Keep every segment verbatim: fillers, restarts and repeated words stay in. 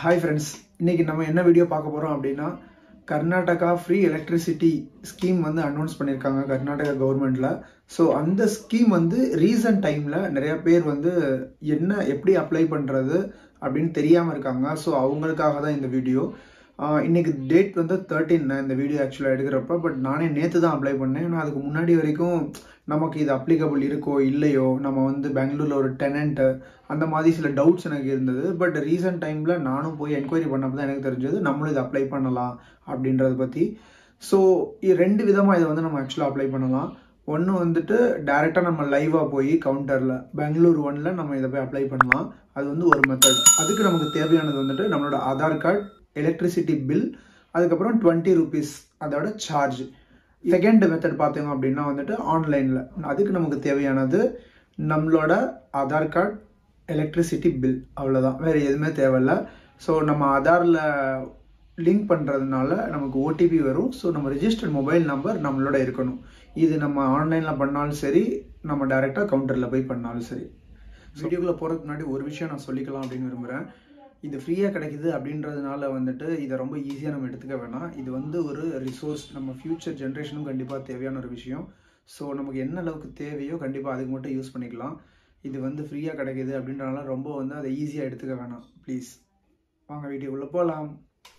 Hi friends, இன்னைக்கு நம்ம என்ன வீடியோ பார்க்க போறோம் அப்படினா Karnataka free electricity scheme வந்து அனௌன்ஸ் பண்ணிருக்காங்க Karnataka governmentல. சோ அந்த ஸ்கீம் வந்து ரீசன்ட் டைம்ல நிறைய பேர் வந்து என்ன எப்படி அப்ளை பண்றது அப்படினு தெரியாம இருக்காங்க. சோ அவங்களுக்காக தான் இந்த வீடியோ. இன்னைக்கு டேட் வந்து thirteen இந்த வீடியோ एक्चुअली எடுக்கறப்ப பட் நானே நேத்து தான் அப்ளை பண்ணேன். நான் அதுக்கு முன்னாடி வரைக்கும் நமக்கு இது அப்ளிகபிள் இருக்கோ இல்லையோ நம்ம வந்து பெங்களூர்ல ஒரு டெனன்ட் அந்த மாதிரி சில டவுட்ஸ் எனக்கு இருந்தது. பட் ரீசன்ட் டைம்ல நானும் போய் என்கொயரி பண்ணப்ப தான் எனக்கு தெரிஞ்சது நம்மளும் இதை அப்ளை பண்ணலாம் அப்படின்றத பத்தி. ஸோ ரெண்டு விதமா இதை வந்து நம்ம ஆக்சுவலாக அப்ளை பண்ணலாம். ஒன்று வந்துட்டு டைரக்டா நம்ம லைவா போய் கவுண்டர்ல பெங்களூர் ஒன்ல நம்ம இதை போய் அப்ளை பண்ணலாம். அது வந்து ஒரு மெத்தட். அதுக்கு நமக்கு தேவையானது வந்துட்டு நம்மளோட ஆதார் கார்டு, எலக்ட்ரிசிட்டி பில், அதுக்கப்புறம் டுவெண்ட்டி ருபீஸ் அதோட சார்ஜ். செகண்ட் மெத்தட் பார்த்தோம் அப்படின்னா வந்துட்டு ஆன்லைன்ல. அதுக்கு நமக்கு தேவையானது நம்மளோட ஆதார் கார்டு, எலக்ட்ரிசிட்டி பில், அவ்வளோதான், வேற எதுவுமே தேவையில்ல. ஸோ நம்ம ஆதாரில் லிங்க் பண்ணுறதுனால நமக்கு ஓடிபி வரும். ஸோ நம்ம ரிஜிஸ்டர்ட் மொபைல் நம்பர் நம்மளோட இருக்கணும். இது நம்ம ஆன்லைனில் பண்ணாலும் சரி, நம்ம டைரெக்டாக கவுண்டரில் போய் பண்ணாலும் சரி. வீடியோக்குள்ளே போகிறதுக்கு முன்னாடி ஒரு விஷயம் நான் சொல்லிக்கலாம் அப்படின்னு விரும்புகிறேன். இது ஃப்ரீயாக கிடைக்குது அப்படின்றதுனால வந்துட்டு இதை ரொம்ப ஈஸியாக நம்ம எடுத்துக்க வேணாம். இது வந்து ஒரு ரிசோர்ஸ், நம்ம ஃப்யூச்சர் ஜென்ரேஷனும் கண்டிப்பாக தேவையான ஒரு விஷயம். ஸோ நமக்கு என்ன அளவுக்கு தேவையோ கண்டிப்பாக அதுக்கு மட்டும் யூஸ் பண்ணிக்கலாம். இது வந்து ஃப்ரீயாக கிடைக்குது அப்படின்றனால ரொம்ப வந்து அதை ஈஸியாக எடுத்துக்க வேணாம் ப்ளீஸ். வாங்க வீடியோக்குள்ளே போகலாம்.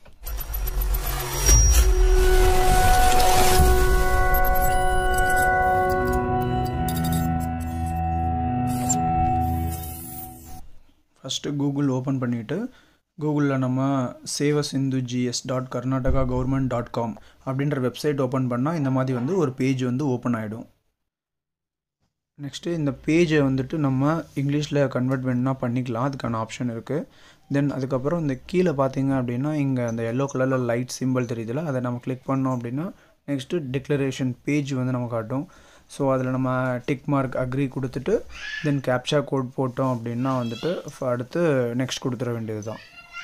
ஃபஸ்ட்டு கூகுள் ஓப்பன் பண்ணிவிட்டு கூகுளில் நம்ம Sevasindhugs dot Karnataka government dot com அப்படின்ற வெப்சைட் ஓப்பன் பண்ணால் இந்த மாதிரி வந்து ஒரு பேஜ் வந்து ஓப்பன் ஆகிடும். நெக்ஸ்ட்டு இந்த பேஜை வந்துட்டு நம்ம இங்கிலீஷில் கன்வெர்ட் வேணுன்னா பண்ணிக்கலாம், அதுக்கான ஆப்ஷன் இருக்குது. தென் அதுக்கப்புறம் இந்த கீழே பார்த்தீங்க அப்படின்னா இங்கே அந்த எல்லோ கலரில் லைட் சிம்பிள் தெரியுதுல, அதை நம்ம கிளிக் பண்ணோம் அப்படின்னா நெக்ஸ்ட்டு டிக்ளரேஷன் பேஜ் வந்து நம்ம காட்டும். ஸோ அதில் நம்ம டிக் மார்க் அக்ரி கொடுத்துட்டு தென் கேப்சா கோட் போட்டோம் அப்படின்னா வந்துட்டு அடுத்து நெக்ஸ்ட் கொடுத்துட வேண்டியது தான்.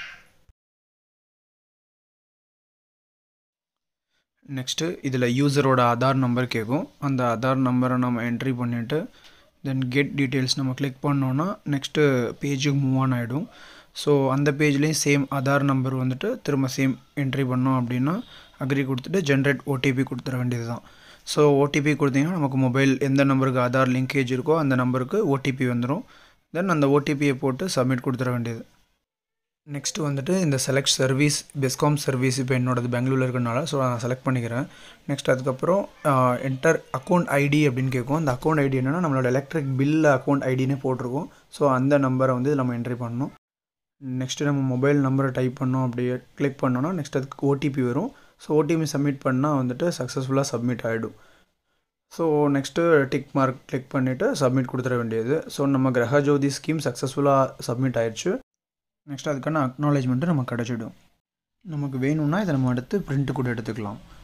நெக்ஸ்ட்டு இதில் யூசரோட ஆதார் நம்பர் கேட்கும். அந்த ஆதார் நம்பரை நம்ம என்ட்ரி பண்ணிவிட்டு தென் கெட் டீட்டெயில்ஸ் நம்ம கிளிக் பண்ணோன்னா நெக்ஸ்ட்டு பேஜுக்கு மூவ் ஆன் ஆகிடும். ஸோ அந்த பேஜ்லேயும் சேம் ஆதார் நம்பர் வந்துட்டு திரும்ப சேம் என்ட்ரி பண்ணோம் அப்படின்னா அக்ரி கொடுத்துட்டு ஜென்ரேட் ஓடிபி கொடுத்துட வேண்டியது தான். ஸோ ஓடிபி கொடுத்தீங்கன்னா நமக்கு மொபைல் எந்த நம்பருக்கு ஆதார் லிங்கேஜ் இருக்கோ அந்த நம்பருக்கு ஓடிபி வந்துடும். தென் அந்த ஓடிபியை போட்டு சப்மிட் கொடுத்துட வேண்டியது. நெக்ஸ்ட்டு வந்துட்டு இந்த செலக்ட் சர்வீஸ் பெஸ்காம் சர்வீஸ் இப்போ என்னோடது பெங்களூரில் இருக்கிறனால ஸோ நான் செலக்ட் பண்ணிக்கிறேன். நெக்ஸ்ட் அதுக்கப்புறம் என்டர் அக்கௌண்ட் ஐடி அப்படின்னு கேட்கும். அந்த அக்கௌண்ட் ஐடி என்னென்னா நம்மளோட எலக்ட்ரிக் பில் அக்கௌண்ட் ஐடினே போட்டிருக்கோம். ஸோ அந்த நம்பரை வந்து நம்ம என்ட்ரி பண்ணணும். நெக்ஸ்ட்டு நம்ம மொபைல் நம்பரை டைப் பண்ணோம், அப்படியே கிளிக் பண்ணோன்னா நெக்ஸ்ட் அதுக்கு ஓடிபி வரும். ஸோ ஓடிபி சப்மிட் பண்ணால் வந்துட்டு சக்ஸஸ்ஃபுல்லாக சப்மிட் ஆகிடும். So next tick mark click பண்ணிவிட்டு சப்மிட் கொடுத்துட வேண்டியது. ஸோ நம்ம கிரக ஜோதி ஸ்கீம் சக்ஸஸ்ஃபுல்லாக சப்மிட் ஆயிடுச்சு. நெக்ஸ்ட் அதுக்கான அக்னாலேஜ்மெண்ட்டு நமக்கு கிடச்சிடும். நமக்கு வேணும்னா இதை நம்ம அடுத்து பிரிண்ட் கூட எடுத்துக்கலாம்.